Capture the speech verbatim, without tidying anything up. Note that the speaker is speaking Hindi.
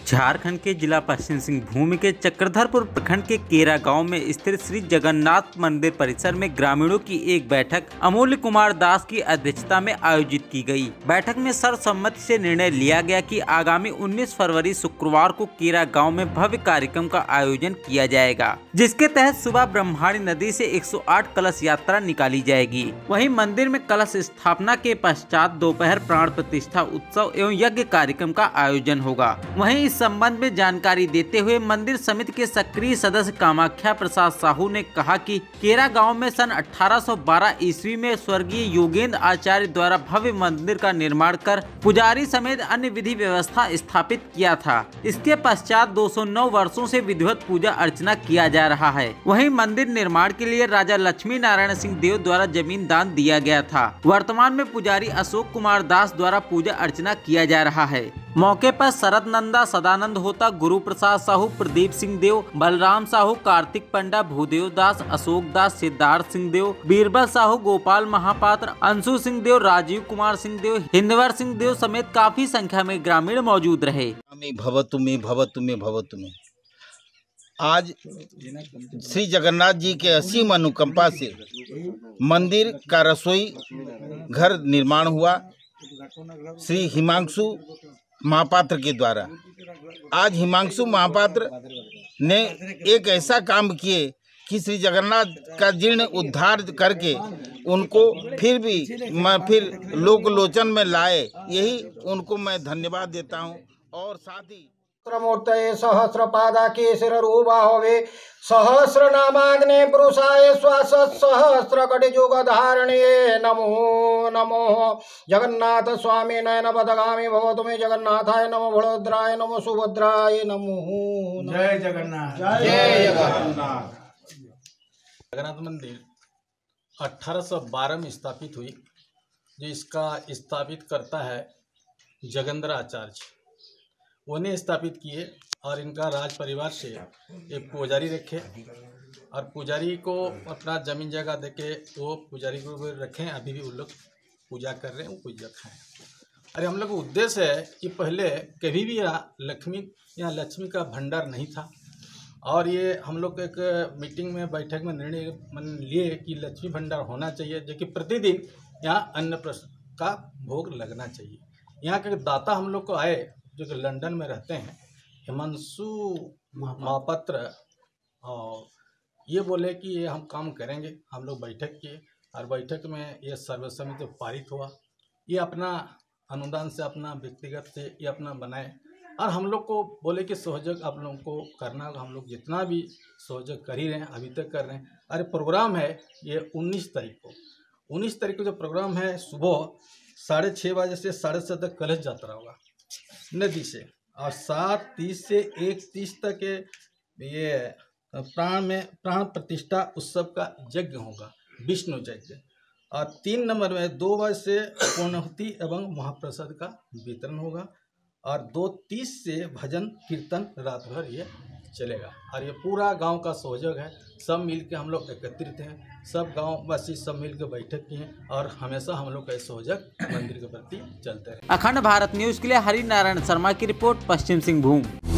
झारखंड के जिला पश्चिम सिंहभूम के चक्रधरपुर प्रखंड के केरा गांव में स्थित श्री जगन्नाथ मंदिर परिसर में ग्रामीणों की एक बैठक अमूल्य कुमार दास की अध्यक्षता में आयोजित की गई। बैठक में सर्वसम्मति से निर्णय लिया गया कि आगामी उन्नीस फरवरी शुक्रवार को केरा गांव में भव्य कार्यक्रम का आयोजन किया जाएगा, जिसके तहत सुबह ब्रह्मणी नदी से एक सौ आठ कलश यात्रा निकाली जाएगी। वहीं मंदिर में कलश स्थापना के पश्चात दोपहर प्राण प्रतिष्ठा उत्सव एवं यज्ञ कार्यक्रम का आयोजन होगा। वहीं इस संबंध में जानकारी देते हुए मंदिर समिति के सक्रिय सदस्य कामाख्या प्रसाद साहू ने कहा कि केरा गांव में सन अठारह सौ बारह ईस्वी में स्वर्गीय योगेंद्र आचार्य द्वारा भव्य मंदिर का निर्माण कर पुजारी समेत अन्य विधि व्यवस्था स्थापित किया था। इसके पश्चात दो सौ नौ वर्षों से विधिवत पूजा अर्चना किया जा रहा है। वहीं मंदिर निर्माण के लिए राजा लक्ष्मी नारायण सिंह देव द्वारा जमीन दान दिया गया था। वर्तमान में पुजारी अशोक कुमार दास द्वारा पूजा अर्चना किया जा रहा है। मौके पर शरद नंदा, सदानंद होता, गुरु प्रसाद साहू, प्रदीप सिंह देव, बलराम साहू, कार्तिक पंडा, भूदेव दास, अशोक दास, सिद्धार्थ सिंह देव, बीरबल साहू, गोपाल महापात्र, अंशु सिंह देव, राजीव कुमार सिंह देव, हिंदवर सिंह देव समेत काफी संख्या में ग्रामीण मौजूद रहे। भवतु में भवतु में भवतु में आज श्री जगन्नाथ जी के असीम अनुकंपा से मंदिर का रसोई घर निर्माण हुआ। श्री हिमांशु महापात्र के द्वारा आज हिमांशु महापात्र ने एक ऐसा काम किए कि श्री जगन्नाथ का जीर्ण उद्धार करके उनको फिर भी मैं फिर लोकलोचन में लाए। यही उनको मैं धन्यवाद देता हूं। और साथ ही मूर्तये सहस्रपादा केसररूपाहवे सहस्रनामाग्ने पुरुषाय श्वास सहस्रकटिजुगधारणे नमो नमो जगन्नाथ स्वामी नयन पदगामी भवतु मे जगन्नाथाय नमो बड़ोदराय नमो सुभद्राय नमो। जय जगन्नाथ। जय जगन्नाथ। जगन्नाथ मंदिर अठारह सौ बारह में स्थापित हुई, जो इसका स्थापित करता है जगेंद्र आचार्य, उन्हें स्थापित किए और इनका राज परिवार से एक पुजारी रखे और पुजारी को अपना जमीन जगह देके वो पुजारी को रखें। अभी भी वो लोग पूजा कर रहे हैं, वो पूजक हैं। अरे हम लोग का उद्देश्य है कि पहले कभी भी यहाँ लक्ष्मी या लक्ष्मी का भंडार नहीं था और ये हम लोग एक मीटिंग में बैठक में निर्णय मन लिए कि लक्ष्मी भंडार होना चाहिए, जो कि प्रतिदिन यहाँ अन्न का भोग लगना चाहिए। यहाँ के दाता हम लोग को आए जो कि लंदन में रहते हैं, हिमांशु महापात्र, और ये बोले कि ये हम काम करेंगे। हम लोग बैठक किए और बैठक में ये सर्वसम्मति पारित हुआ। ये अपना अनुदान से, अपना व्यक्तिगत से ये अपना बनाए और हम लोग को बोले कि सहयोग आप लोगों को करना होगा। हम लोग जितना भी सहयोग कर ही रहे हैं, अभी तक कर रहे हैं। अरे प्रोग्राम है ये उन्नीस तारीख को उन्नीस तारीख को जो प्रोग्राम है, सुबह साढ़े छः बजे से साढ़े सात तक कलश यात्रा होगा नदी से, और सात तीस से एक तीस तक ये प्राण में प्राण प्रतिष्ठा उत्सव का यज्ञ होगा, विष्णु यज्ञ। और तीन नंबर में दो बजे से पूर्णाहुति एवं महाप्रसाद का वितरण होगा और दो तीस से भजन कीर्तन रात भर ये चलेगा। और ये पूरा गांव का सहयोग है, सब मिल के हम लोग एकत्रित हैं, सब गांव वासी सब मिल के बैठक की हैं और हमेशा हम लोग का सहयोग मंदिर के प्रति चलते रहे। अखंड भारत न्यूज के लिए हरि नारायण शर्मा की रिपोर्ट, पश्चिम सिंहभूम।